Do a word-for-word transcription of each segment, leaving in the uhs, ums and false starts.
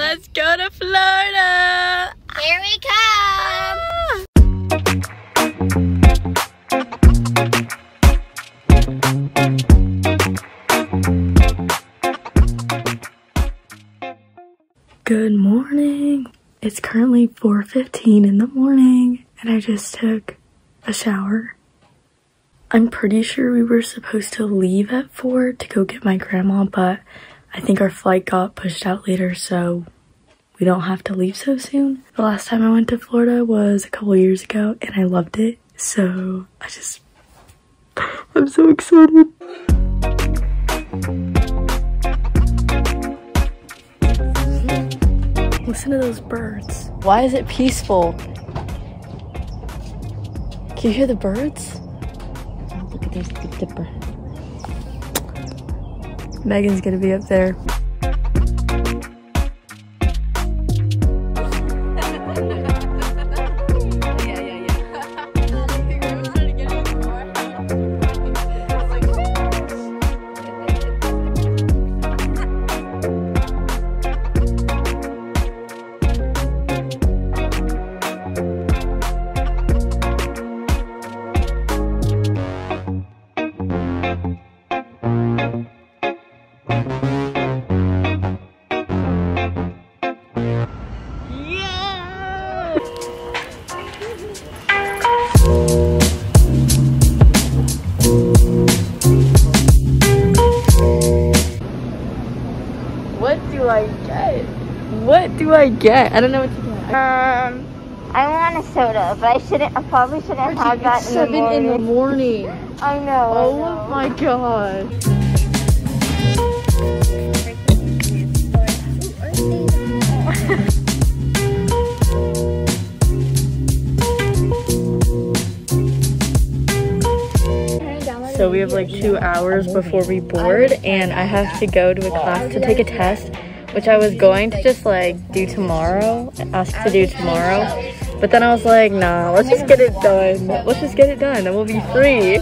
Let's go to Florida. Here we come. Good morning. It's currently four fifteen in the morning and I just took a shower. I'm pretty sure we were supposed to leave at four to go get my grandma, but I think our flight got pushed out later, so we don't have to leave so soon. The last time I went to Florida was a couple years ago and I loved it, so I just, I'm so excited. Listen to those birds. Why is it peaceful? Can you hear the birds? Oh, look at there's the dipper. Megan's gonna be up there. What do I get? I don't know what to get. Um, I want a soda, but I shouldn't. I probably shouldn't have had that in the morning. in the morning. I know. Oh I know. my god. So we have like two hours before we board, and I have to go to a class to take a test, which I was going to just like do tomorrow, ask to do tomorrow, but then I was like, nah, let's just get it done. Let's just get it done and we'll be free.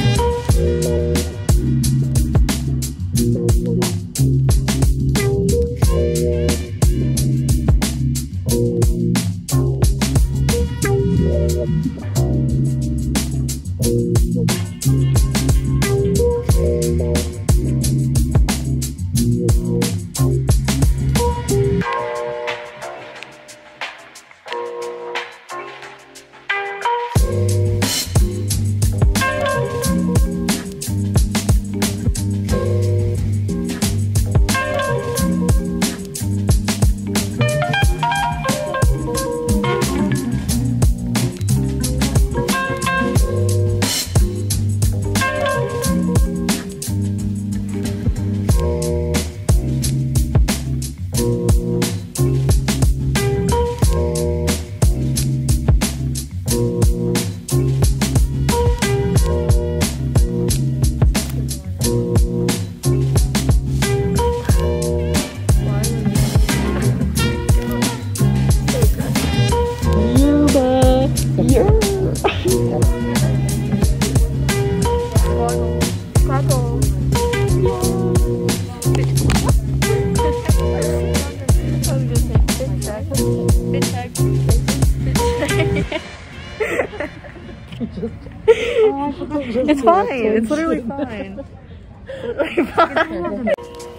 It's fine. It's literally fine. It's literally fine.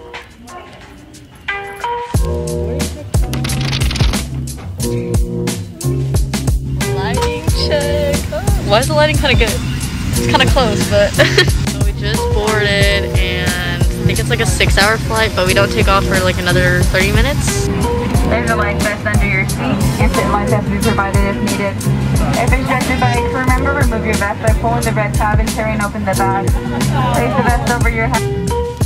Lighting check. Oh, why is the lighting kind of good? It's kind of close, but so we just boarded, and I think it's like a six-hour flight, but we don't take off for like another thirty minutes. There's a life vest under your seat. Your sit life vest will be provided if needed. If instructed by a crew member, remove your vest by pulling the red tab and tearing open the bag. Place the vest over your head.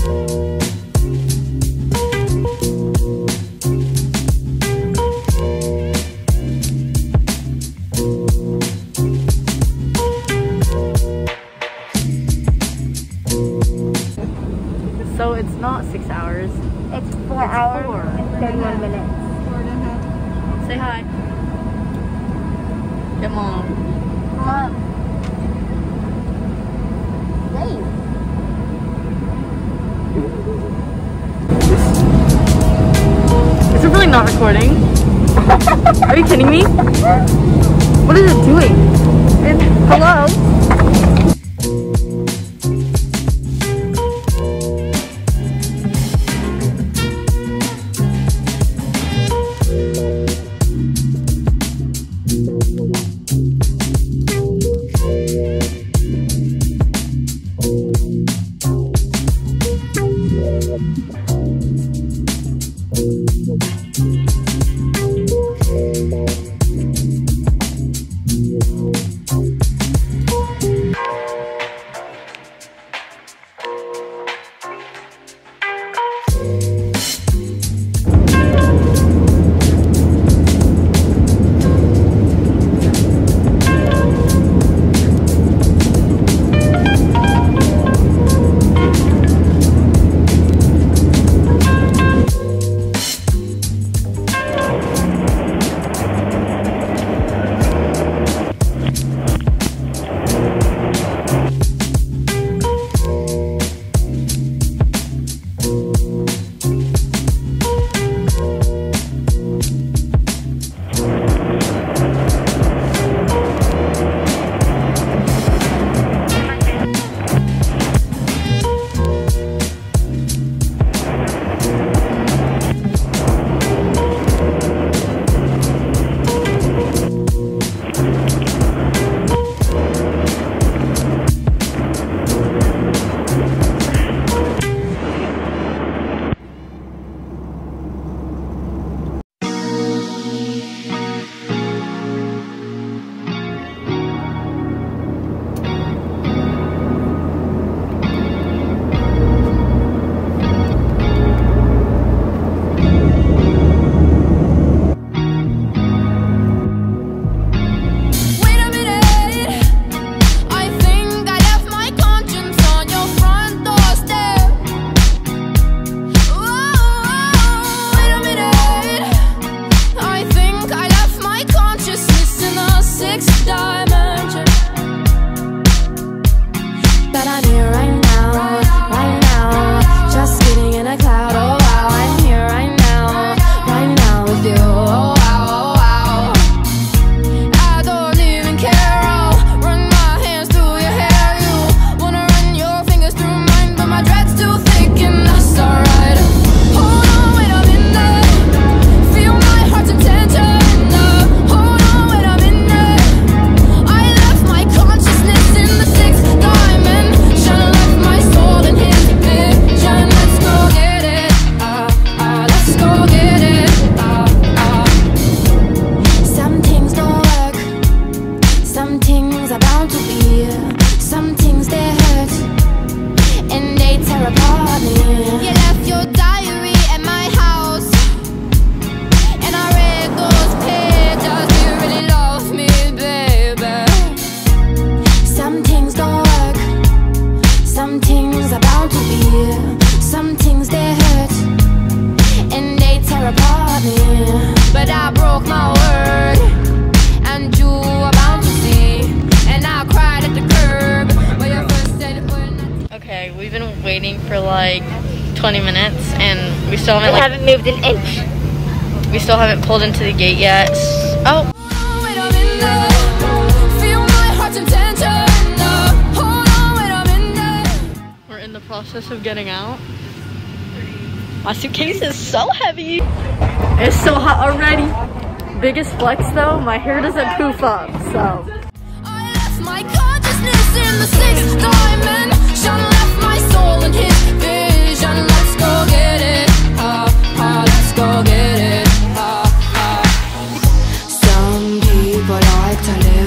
So it's not six hours. It's four It's hours four. and thirty-one minutes. Say hi. Your mom. Mom. Wait. Is it really not not recording? Are you kidding me? What is it doing? And hello? For like twenty minutes and we still haven't We like, haven't moved an inch. we still haven't pulled into the gate yet. Oh, we're in the process of getting out. My suitcase is so heavy. It's so hot already. Biggest flex though, my hair doesn't poof up, so. I left my consciousness in the sixth dimension, left my soul in his vision. Let's go get it, ah, ah, let's go get it, ah, ah. Some people like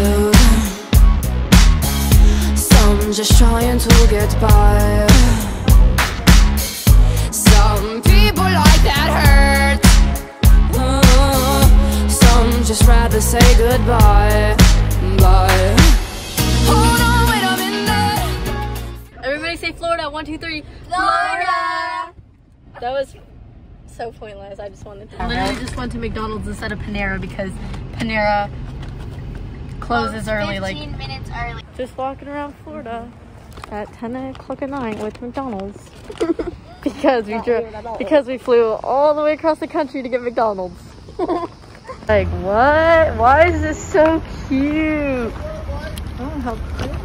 to live, some just trying to get by. Some people like that hurt, uh, some just rather say goodbye. Bye. Hold on, wait a minute. Everybody say Florida, one, two, three. Florida! That was so pointless. I just wanted to. I literally just went to McDonald's instead of Panera because Panera closes early. Like fifteen minutes early. just walking around Florida at ten o'clock at night with McDonald's. because we drove because we flew all the way across the country to get McDonald's. Like what? Why is this so cute? Oh, how pretty.